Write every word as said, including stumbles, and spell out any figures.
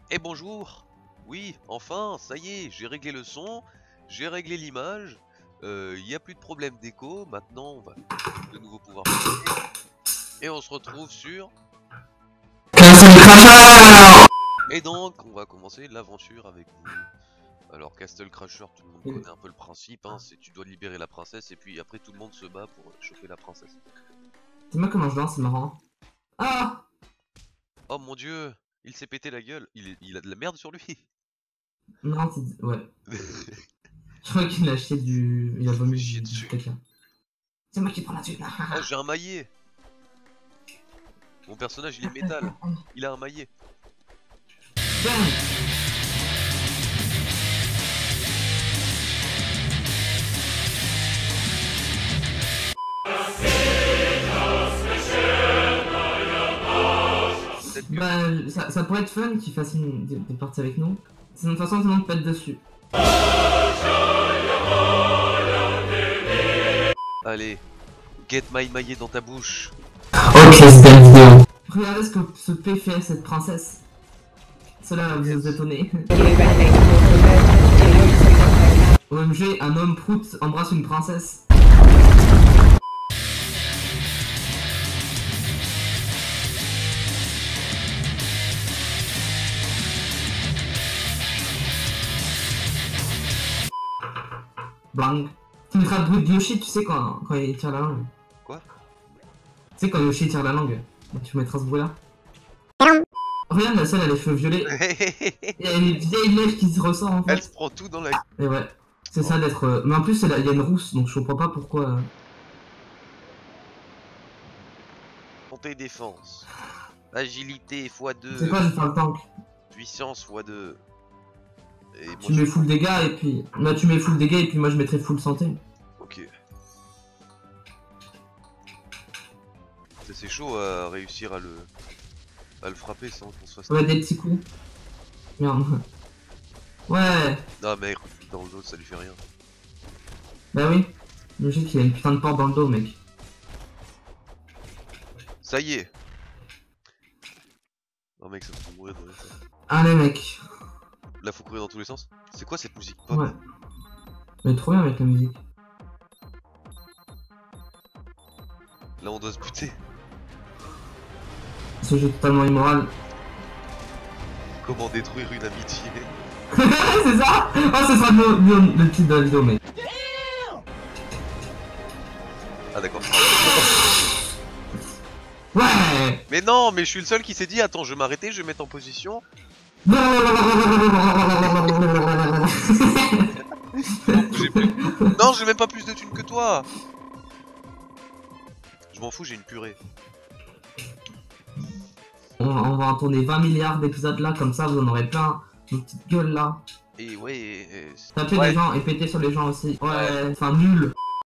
Et bonjour. Oui, enfin, ça y est, j'ai réglé le son, j'ai réglé l'image, il euh, n'y a plus de problème d'écho, maintenant on va de nouveau pouvoir passer. Et on se retrouve sur... Et donc, on va commencer l'aventure avec vous. Alors, Castle Crasher, tout le monde connaît un peu le principe, hein, c'est tu dois libérer la princesse et puis après tout le monde se bat pour choper la princesse. Dis-moi comment je lance, c'est marrant. Ah! Oh mon dieu, il s'est pété la gueule, il, est, il a de la merde sur lui. Non, c'est... ouais. Je crois qu'il a acheté du... Il a vomi du, du caca. C'est moi qui prends la thune. Oh, j'ai un maillet. Mon personnage, il est métal. Il a un maillet. Bam! Bah, ça, ça pourrait être fun qu'il fasse une, des, des parties avec nous. C'est une façon tout le monde pète dessus. Allez, get my maillet dans ta bouche. Ok, c'est belle vidéo. Regardez ce que ce P fait à cette princesse. Cela va vous étonner. O M G, un homme prout embrasse une princesse. Bang. Tu mettras le bruit de Yoshi, tu sais, quand, quand il tire la langue. Quoi? Tu sais, quand Yoshi tire la langue, tu mettras ce bruit là. Regarde, la seule, elle a les cheveux violets. Il y a une vieille lèvre qui se ressort en fait. Elle se prend tout dans la... Et ouais, c'est oh. Ça d'être... Euh... Mais en plus, il y a une rousse, donc je comprends pas pourquoi... Euh... Santé défense. Agilité fois deux. C'est quoi, je vais faire le tank. Puissance fois deux. Et moi, tu mets full dégâts et puis... Là, tu mets full dégâts et puis moi je mettrai full santé. Ok. C'est chaud à réussir à le... à le frapper sans qu'on se fasse... Ouais, des petits coups. Merde. Ouais. Non mais dans le dos ça lui fait rien. Bah oui. Logique qu'il a une putain de porte dans le dos, mec. Ça y est. Oh mec, ça faut mourir dans les sens. Allez mec. Là faut courir dans tous les sens. C'est quoi cette musique pop? Ouais. Mais trop bien avec la musique. Là on doit se buter. Ce jeu totalement immoral. Comment détruire une amitié? C'est ça? Oh, ce sera le, le, le titre de la vidéo, mec. Ah d'accord. Ouais. Mais non, mais je suis le seul qui s'est dit, attends, je vais m'arrêter, je vais mettre en position. Non, j'ai plus... Non, j'ai même pas plus de thunes que toi. Je m'en fous, j'ai une purée. On, on va en tourner vingt milliards d'épisodes là, comme ça vous en aurez plein. Nos petites gueules là. Et ouais... Et... Taper ouais. les gens et péter sur les gens aussi. Ouais, enfin nul.